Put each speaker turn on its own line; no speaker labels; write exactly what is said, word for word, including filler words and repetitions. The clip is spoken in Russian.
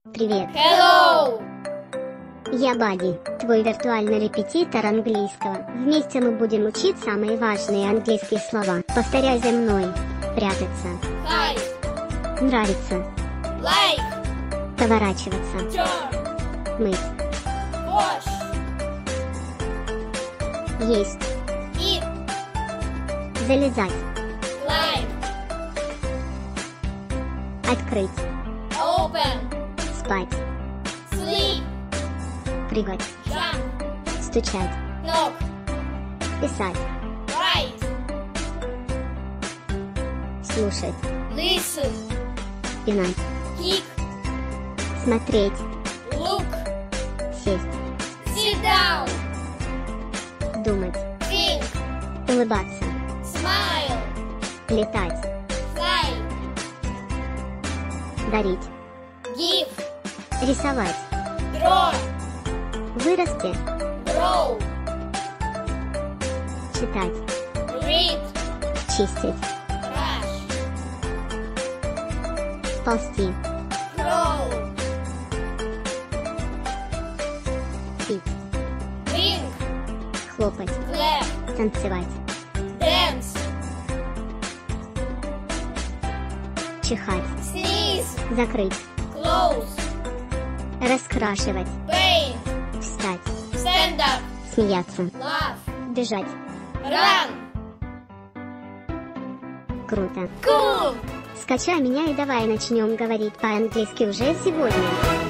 Привет.
Hello!
Я Бадди, твой виртуальный репетитор английского. Вместе мы будем учить самые важные английские слова. Повторяй за мной. Прятаться.
Hide.
Нравится.
Like.
Поворачиваться.
Turn.
Мыть.
Wash.
Есть.
Eat.
Залезать.
Climb.
Открыть.
Open.
Спать.
Sleep.
Прыгать.
Jump.
Стучать.
Knock.
Писать.
Write.
Слушать.
Listen.
Пинать.
Kick.
Смотреть.
Look.
Сесть.
Sit down.
Думать.
Think.
Улыбаться.
Smile.
Летать.
Fly.
Дарить.
Give.
Рисовать.
Draw.
Вырасти.
Grow.
Читать.
Read.
Чистить.
Brush.
Ползти.
Crawl.
Пить.
Drink.
Хлопать.
Clap.
Танцевать.
Dance.
Чихать.
Sneeze.
Закрыть.
Close.
Раскрашивать.
Paint.
Встать.
Stand up.
Смеяться.
Laugh.
Бежать.
Run.
Круто.
Cool.
Скачай меня и давай начнем говорить по-английски уже сегодня.